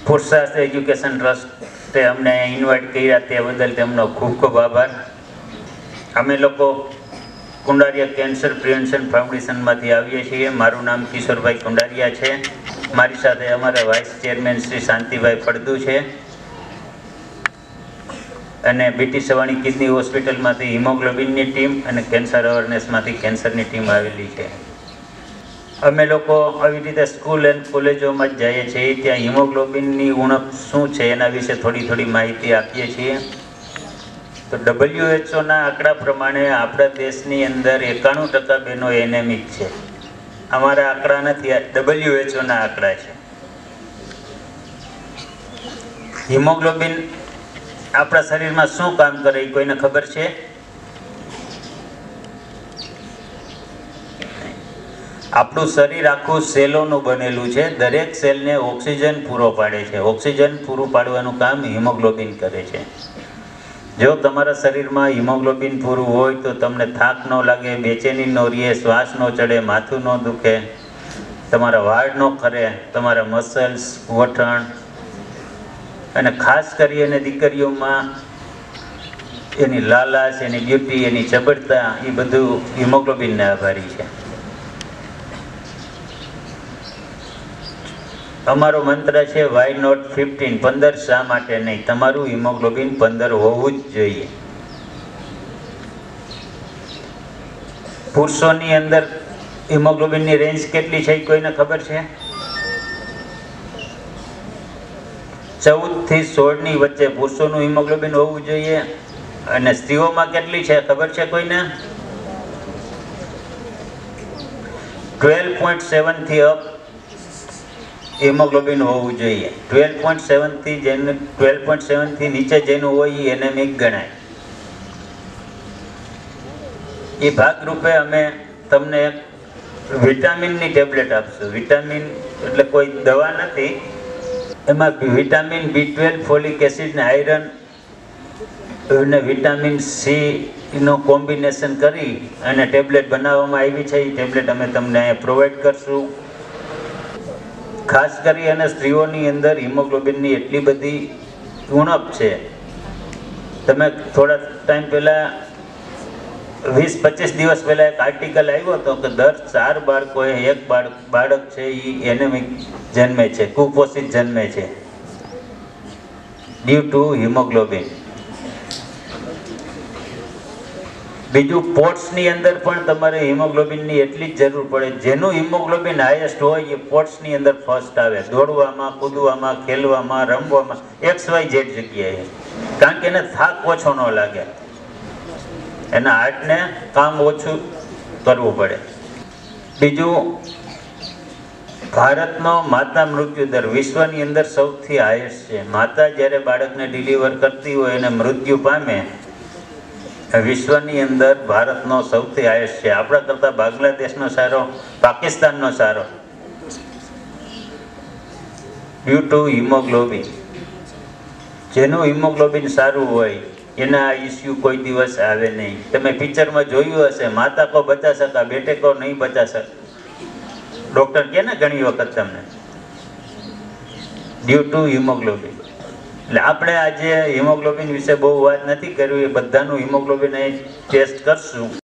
પુરુષાર્થ એજ્યુકેશન ટ્રસ્ટે અમને ઇન્વાઇટ કર્યા તે બદલ તેમનો ખૂબ ખૂબ આભાર. અમે લોકો કુંડારિયા કેન્સર પ્રિવેન્શન ફાઉન્ડેશનમાંથી આવીએ છીએ. મારું નામ કિશોરભાઈ કુંડારિયા છે. મારી સાથે અમારા વાઇસ ચેરમેન શ્રી શાંતિભાઈ ફળદુ છે અને બીટી સવાણી કિડની હોસ્પિટલમાંથી હિમોગ્લોબિનની ટીમ અને કેન્સર અવેરનેસમાંથી કેન્સરની ટીમ આવેલી છે. અમે લોકો આવી રીતે સ્કૂલ એન્ડ કોલેજોમાં જ જઈએ છીએ. ત્યાં હિમોગ્લોબિનની ઉણપ શું છે એના વિશે થોડી માહિતી આપીએ છીએ. તો WHO આંકડા પ્રમાણે આપણા દેશની અંદર 91% બહેનો એનેમિક છે. અમારા આંકડા નથી, WHO આંકડા છે. હિમોગ્લોબિન આપણા શરીરમાં શું કામ કરે એ કોઈને ખબર છે? આપણું શરીર આખું સેલોનું બનેલું છે. દરેક સેલને ઓક્સિજન પૂરો પાડે છે. ઓક્સિજન પૂરું પાડવાનું કામ હિમોગ્લોબિન કરે છે. જો તમારા શરીરમાં હિમોગ્લોબિન પૂરું હોય તો તમને થાક ન લાગે, બેચેની ન રહે, શ્વાસ ન ચડે, માથું ન દુખે, તમારા વાળ ન ખરે, તમારા મસલ્સ, ગોઠણ અને ખાસ કરીને દીકરીઓમાં એની લાલાશ, એની બ્યુટી, એની ચબડતા એ બધું હિમોગ્લોબિનને આભારી છે. અમારો મંત્ર છે વાય નોટ 15. 15 શા માટે નહીં? તમારું હિમોગ્લોબિન 15 હોવું જ જોઈએ. પુરુષોની અંદર હિમોગ્લોબિનની રેન્જ કેટલી છે કોઈને ખબર છે? 14 થી 16 ની વચ્ચે પુરુષોનું હિમોગ્લોબિન હોવું જોઈએ. અને સ્ત્રીઓમાં કેટલી છે ખબર છે કોઈને? 12.7 થી અપ હિમોગ્લોબિન હોવું જોઈએ. 12.7 થી નીચે જેનું હોય એ એનેમિક ગણાય. એ ભાગરૂપે અમે તમને એક વિટામિનની ટેબ્લેટ આપશું. વિટામિન એટલે કોઈ દવા નથી. એમાં વિટામિન B12, ફોલિક એસિડ ને આયરન અને વિટામિન સી નું કોમ્બિનેશન કરી અને ટેબ્લેટ બનાવવામાં આવી છે. એ ટેબ્લેટ અમે તમને અહીંયા પ્રોવાઈડ કરશું. ખાસ કરી અને સ્ત્રીઓની અંદર હિમોગ્લોબિનની એટલી બધી ઉણપ છે. તમે થોડા ટાઈમ પહેલાં 20-25 દિવસ પહેલાં એક આર્ટિકલ આવ્યો હતો કે દર 4 બાળકોએ એક બાળક છે એ એનેમિક જન્મે છે, કુપોષિત જન્મે છે ડ્યુ ટુ હિમોગ્લોબિન. બીજું, પોર્ટ્સની અંદર પણ તમારે હિમોગ્લોબિનની એટલી જ જરૂર પડે. જેનું હિમોગ્લોબિન હાઈએસ્ટ હોય એ પોર્ટ્સની અંદર ફર્સ્ટ આવે. દોડવામાં, કૂદવામાં, ખેલવામાં, રમવામાં, XYZ જગ્યાએ. કારણ કે એને થાક ઓછો ન લાગે, એના હાર્ટને કામ ઓછું કરવું પડે. બીજું, ભારતનો માતા મૃત્યુ દર વિશ્વની અંદર સૌથી હાઈએસ્ટ છે. માતા જ્યારે બાળકને ડિલિવર કરતી હોય અને મૃત્યુ પામે, વિશ્વની અંદર ભારતનો સૌથી હાઈએસ્ટ છે. આપણા કરતાં બાંગ્લાદેશનો સારો, પાકિસ્તાનનો સારો ડ્યુ ટુ હિમોગ્લોબિન. જેનું હિમોગ્લોબિન સારું હોય એના ઇસ્યુ કોઈ દિવસ આવે નહીં. તમે પિક્ચરમાં જોયું હશે, માતા કો બચા સકા, બેટે કો નહીં બચા સકા. ડૉક્ટર કહે ને ઘણી વખત તમને ડ્યુ ટુ હિમોગ્લોબિન. એટલે આપણે આજે હિમોગ્લોબિન વિશે બહુ વાત નથી કરવી. બધાનું હિમોગ્લોબિન ટેસ્ટ કરશું.